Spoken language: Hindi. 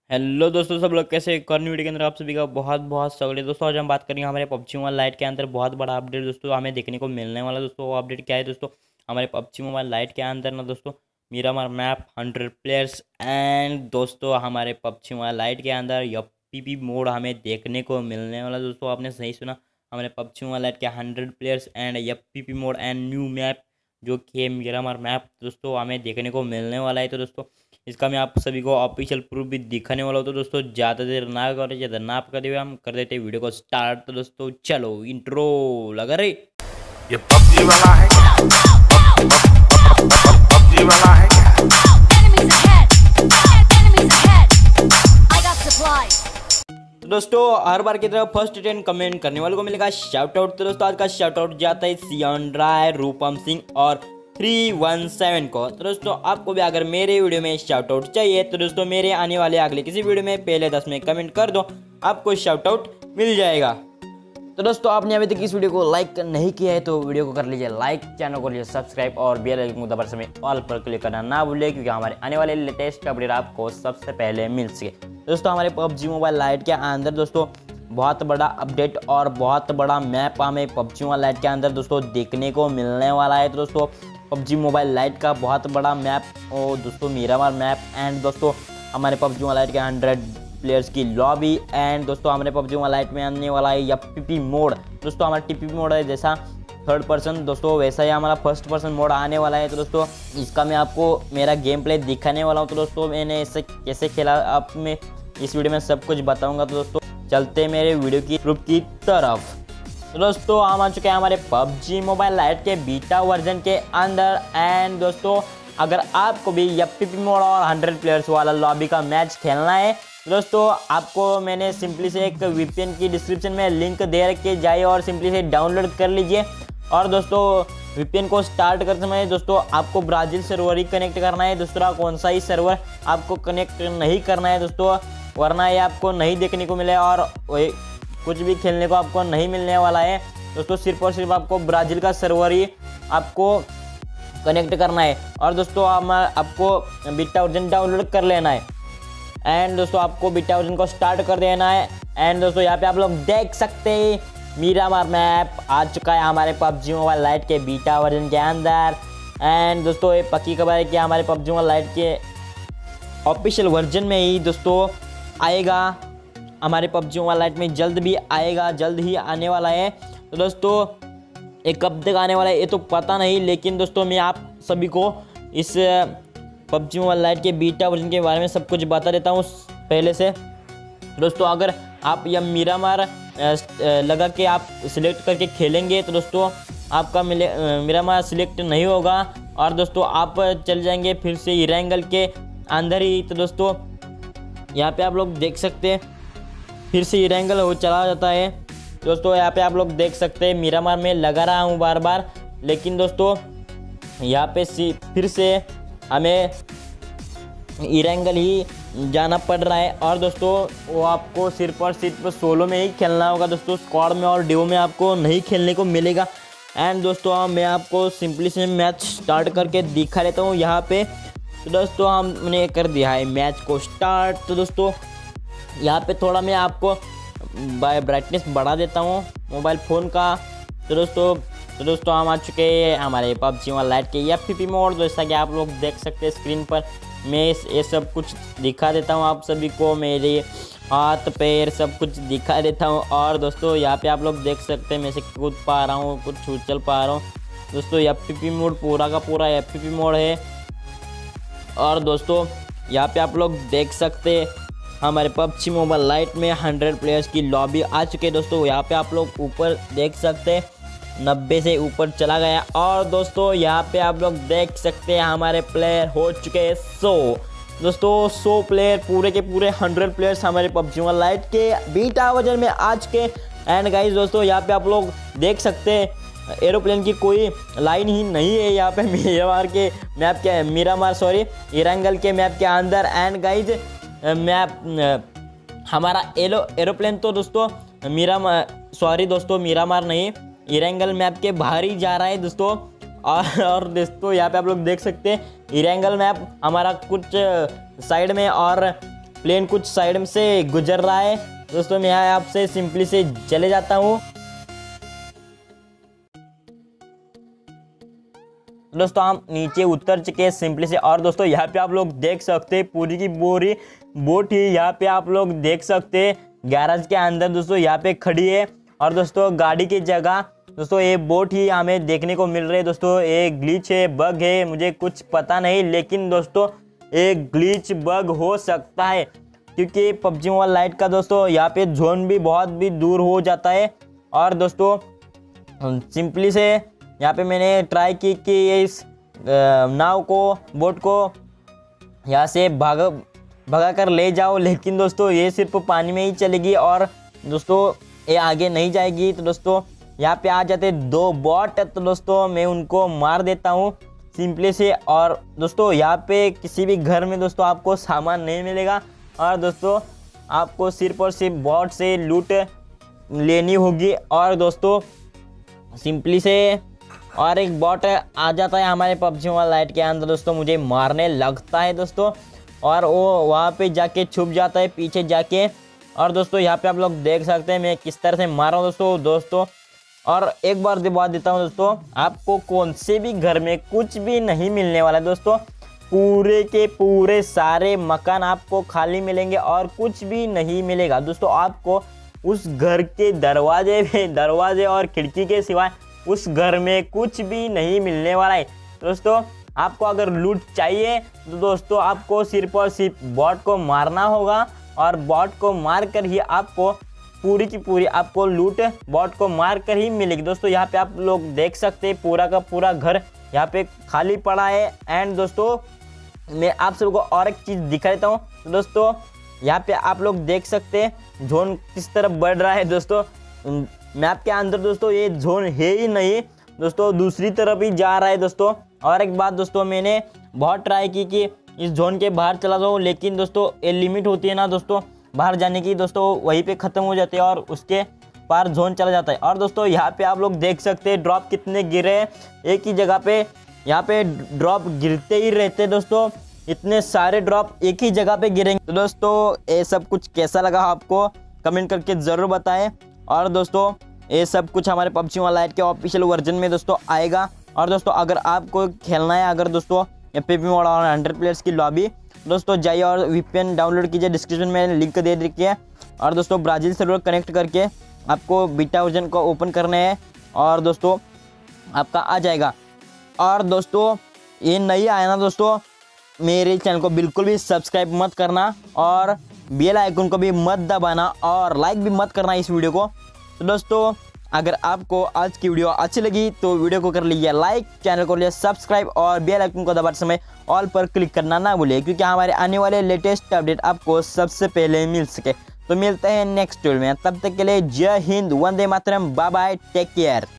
हेलो दोस्तों, सब लोग कैसे न्यू वीडियो के अंदर आप सभी का बहुत बहुत स्वागत है। दोस्तों आज हम बात करेंगे हमारे पबजी मोबाइल लाइट के अंदर बहुत बड़ा अपडेट दोस्तों हमें देखने को मिलने वाला। दोस्तों वो अपडेट क्या है दोस्तों, हमारे पबजी मोबाइल लाइट के अंदर ना दोस्तों मिरामार मैप 100 प्लेयर्स एंड दोस्तों हमारे पबजी मोबाइल लाइट के अंदर एफपीपी मोड हमें देखने को मिलने वाला। दोस्तों आपने सही सुना, हमारे पबजी मोबाइल लाइट के 100 players and FPP mode and new map जो कि मिरामार मैप दोस्तों हमें देखने को मिलने वाला है। तो दोस्तों इसका मैं आप सभी को ऑफिशियल प्रूफ भी दिखाने वाला हूँ। तो दोस्तों ज़्यादा देर ना करें, ज़्यादा ना करते हुए हम कर देते हैं वीडियो को स्टार्ट। तो दोस्तों चलो इंट्रो लगा रही। ये पबजी वाला है क्या? पबजी वाला है क्या? Enemies ahead! Enemies ahead! I got supplies! तो दोस्तों हर बार की तरह फर्स्ट 10 कमेंट करने वालों को मिलेगा शाउट आउट। तो दोस्तों आज का शाउट आउट जाता है सियान राय, रूपम सिंह और 317 को। तो दोस्तों आपको भी अगर मेरे वीडियो में शाउट आउट चाहिए तो दोस्तों मेरे आने वाले अगले किसी वीडियो में पहले 10 में कमेंट कर दो, आपको शाउट आउट मिल जाएगा। तो दोस्तों आपने अभी तक इस वीडियो को लाइक नहीं किया है तो वीडियो को कर लीजिए लाइक, चैनल को लीजिए सब्सक्राइब और बेल आइकन को दबाकर समय ऑल पर क्लिक करना ना भूलिए, क्योंकि हमारे आने वाले लेटेस्ट अपडेट आपको सबसे पहले मिल सके। दोस्तों हमारे पबजी मोबाइल लाइट के अंदर दोस्तों बहुत बड़ा अपडेट और बहुत बड़ा मैप हमें पबजी मोबाइल लाइट के अंदर दोस्तों देखने को मिलने वाला है। तो दोस्तों पबजी मोबाइल लाइट का बहुत बड़ा मैप और दोस्तों मिरामार मैप एंड दोस्तों हमारे पबजी मोबाइल लाइट के 100 प्लेयर्स की लॉबी एंड दोस्तों हमारे पबजी मोबाइल लाइट में आने वाला है एफपीपी मोड। दोस्तों हमारा टीपीपी मोड है जैसा थर्ड पर्सन दोस्तों वैसा ही हमारा फर्स्ट पर्सन मोड आने वाला है। तो दोस्तों इसका मैं आपको मेरा गेम प्ले दिखाने वाला हूँ। तो दोस्तों मैंने इसे कैसे खेला आप में इस वीडियो में सब कुछ बताऊंगा। तो दोस्तों चलते मेरे वीडियो की प्रूफ की तरफ। तो दोस्तों हम आ चुके हैं हमारे पबजी मोबाइल लाइट के बीटा वर्जन के अंदर एंड दोस्तों अगर आपको भी एफपीपी मोड और 100 प्लेयर्स वाला लॉबी का मैच खेलना है तो दोस्तों आपको मैंने सिंपली से एक वीपीएन की डिस्क्रिप्शन में लिंक दे रखे, जाइए और सिंपली से डाउनलोड कर लीजिए। और दोस्तों वीपीएन को स्टार्ट करते समय दोस्तों आपको ब्राज़ील सर्वर ही कनेक्ट करना है, दूसरा कौन सा ही सर्वर आपको कनेक्ट नहीं करना है दोस्तों, वरना ये आपको नहीं देखने को मिले और कुछ भी खेलने को आपको नहीं मिलने वाला है। दोस्तों सिर्फ और सिर्फ आपको ब्राज़ील का सर्वर ही आपको कनेक्ट करना है और दोस्तों आपको बीटा वर्जन डाउनलोड कर लेना है एंड दोस्तों आपको बीटा वर्जन को स्टार्ट कर देना है। एंड दोस्तों यहाँ पे आप लोग देख सकते हैं मिरामार मैप आ चुका है हमारे पबजी मोबाइल लाइट के बीटा वर्जन के अंदर एंड दोस्तों ये पक्की खबर है कि हमारे पबजी मोबाइल लाइट के ऑफिशियल वर्जन में ही दोस्तों आएगा, हमारे पबजी मोबाइल लाइट में जल्द भी आएगा, जल्द ही आने वाला है। तो दोस्तों ये कब तक आने वाला है ये तो पता नहीं, लेकिन दोस्तों मैं आप सभी को इस पबजी मोबाइल लाइट के बीटा वर्जन के बारे में सब कुछ बता देता हूँ पहले से। दोस्तों अगर आप यह मिरामार लगा के आप सिलेक्ट करके खेलेंगे तो दोस्तों आपका मिरामार सिलेक्ट नहीं होगा और दोस्तों आप चल जाएंगे फिर से इरेंगल के अंदर ही। तो दोस्तों यहाँ पे आप लोग देख सकते हैं फिर से इरेंगल हो चला जाता है। दोस्तों यहाँ पे आप लोग देख सकते हैं मिरामार में लगा रहा हूँ बार बार, लेकिन दोस्तों यहाँ पे फिर से हमें इरेंगल ही जाना पड़ रहा है और दोस्तों वो आपको सिर्फ और सिर्फ सोलो में ही खेलना होगा दोस्तों, स्क्वाड में और डिओ में आपको नहीं खेलने को मिलेगा। एंड दोस्तों मैं आपको सिंपली से मैच स्टार्ट करके दिखा देता हूँ यहाँ पे। तो दोस्तों हमने कर दिया है मैच को स्टार्ट। तो दोस्तों यहाँ पे थोड़ा मैं आपको ब्राइटनेस बढ़ा देता हूँ मोबाइल फ़ोन का। तो दोस्तों हम आ चुके हैं हमारे पबजी मोबाइल लाइट के एफपीपी मोड। जैसा कि आप लोग देख सकते हैं स्क्रीन पर मैं ये सब कुछ दिखा देता हूँ आप सभी को, मेरे हाथ पैर सब कुछ दिखा देता हूँ। और दोस्तों यहाँ पे आप लोग देख सकते हैं मैं से कूद पा रहा हूँ, कुछ उछल पा रहा हूँ। दोस्तों एफपीपी मोड पूरा का पूरा एफपीपी मोड है और दोस्तों यहाँ पे आप लोग देख सकते हैं हमारे पबजी मोबाइल लाइट में 100 प्लेयर्स की लॉबी आ चुके हैं। दोस्तों यहाँ पे आप लोग ऊपर देख सकते हैं 90 से ऊपर चला गया और दोस्तों यहाँ पे आप लोग देख सकते हैं हमारे प्लेयर हो चुके हैं 100। दोस्तों 100 प्लेयर पूरे के पूरे 100 प्लेयर्स हमारे पबजी मोबाइल लाइट के बीटा वर्जन में आ चुके हैं। एंड गाइस दोस्तों यहाँ पे आप लोग देख सकते हैं एरोप्लेन की कोई लाइन ही नहीं है यहाँ पे इरेंगल के मैप के अंदर। एंड गाइज मैप हमारा एरोप्लेन तो दोस्तों मिरामार नहीं इरेंगल मैप के बाहर ही जा रहा है दोस्तों। और दोस्तों यहाँ पे आप लोग देख सकते हैं इरेंगल मैप हमारा कुछ साइड में और प्लेन कुछ साइड में से गुजर रहा है दोस्तों। मैं यहाँ आपसे सिंपली से चले जाता हूँ। दोस्तों हम नीचे उतर चुके हैं सिंपली से, और दोस्तों यहाँ पे आप लोग देख सकते हैं पूरी की पूरी बोट ही यहाँ पे आप लोग देख सकते हैं गैराज के अंदर दोस्तों यहाँ पे खड़ी है। और दोस्तों गाड़ी की जगह दोस्तों ये बोट ही हमें देखने को मिल रही है दोस्तों। ये ग्लिच है, बग है, मुझे कुछ पता नहीं, लेकिन दोस्तों एक ग्लिच बग हो सकता है क्योंकि PUBG मोबाइल लाइट का दोस्तों यहाँ पे जोन भी बहुत भी दूर हो जाता है। और दोस्तों सिंपली से यहाँ पे मैंने ट्राई की कि इस नाव को, बोट को यहाँ से भगा कर ले जाओ, लेकिन दोस्तों ये सिर्फ पानी में ही चलेगी और दोस्तों ये आगे नहीं जाएगी। तो दोस्तों यहाँ पे आ जाते 2 बॉट, तो दोस्तों मैं उनको मार देता हूँ सिंपली से। और दोस्तों यहाँ पे किसी भी घर में दोस्तों आपको सामान नहीं मिलेगा और दोस्तों आपको सिर्फ और सिर्फ बॉट से लूट लेनी होगी। और दोस्तों सिंपली से और एक बॉट आ जाता है हमारे PUBG मोबाइल लाइट के अंदर दोस्तों, मुझे मारने लगता है दोस्तों, और वो वहाँ पे जाके छुप जाता है पीछे जाके। और दोस्तों यहाँ पे आप लोग देख सकते हैं मैं किस तरह से मार रहा हूँ दोस्तों। और एक बार बात देता हूँ दोस्तों, आपको कौन से भी घर में कुछ भी नहीं मिलने वाला है दोस्तों। पूरे के पूरे सारे मकान आपको खाली मिलेंगे और कुछ भी नहीं मिलेगा दोस्तों। आपको उस घर के दरवाजे और खिड़की के सिवाय उस घर में कुछ भी नहीं मिलने वाला है दोस्तों। आपको अगर लूट चाहिए तो दोस्तों आपको सिर्फ और सिर्फ बॉट को मारना होगा, और बॉट को मार कर ही आपको पूरी की पूरी आपको लूट बॉट को मार कर ही मिलेगी दोस्तों। यहाँ पे आप लोग देख सकते हैं पूरा का पूरा घर यहाँ पे खाली पड़ा है। एंड दोस्तों मैं आप सबको और एक चीज़ दिखा देता हूँ। तो दोस्तों यहाँ पे आप लोग देख सकते हैं जोन किस तरफ बढ़ रहा है दोस्तों। मैप के अंदर दोस्तों ये जोन है ही नहीं दोस्तों, दूसरी तरफ ही जा रहा है दोस्तों। और एक बात दोस्तों, मैंने बहुत ट्राई की कि इस जोन के बाहर चला जाऊँ, लेकिन दोस्तों ये लिमिट होती है ना दोस्तों बाहर जाने की दोस्तों, वहीं पे ख़त्म हो जाते हैं और उसके पार जोन चला जाता है। और दोस्तों यहाँ पे आप लोग देख सकते हैं ड्रॉप कितने गिरे हैं एक ही जगह पे। यहाँ पे ड्रॉप गिरते ही रहते हैं दोस्तों, इतने सारे ड्रॉप एक ही जगह पे गिरेंगे। तो दोस्तों ये सब कुछ कैसा लगा आपको कमेंट करके ज़रूर बताएं। और दोस्तों ये सब कुछ हमारे PUBG मोबाइल लाइट के ऑफिशियल वर्जन में दोस्तों आएगा। और दोस्तों अगर आपको खेलना है, अगर दोस्तों PUBG मोबाइल 100 प्लेयर्स की लॉबी, दोस्तों जाइए और VPN डाउनलोड कीजिए, डिस्क्रिप्शन में लिंक दे रखी है। और दोस्तों ब्राज़ील सर्वर कनेक्ट करके आपको बीटा वर्जन को ओपन करना है और दोस्तों आपका आ जाएगा। और दोस्तों ये नहीं आया ना दोस्तों, मेरे चैनल को बिल्कुल भी सब्सक्राइब मत करना और बेल आइकन को भी मत दबाना और लाइक भी मत करना इस वीडियो को। तो दोस्तों अगर आपको आज की वीडियो अच्छी लगी तो वीडियो को कर लीजिए लाइक, चैनल को लीजिए सब्सक्राइब और बेल आइकन को दबाते समय ऑल पर क्लिक करना ना भूलिए, क्योंकि हमारे आने वाले लेटेस्ट अपडेट आपको सबसे पहले मिल सके। तो मिलते हैं नेक्स्ट वीडियो में, तब तक के लिए जय हिंद, वंदे मातरम, बाय बाय, टेक केयर।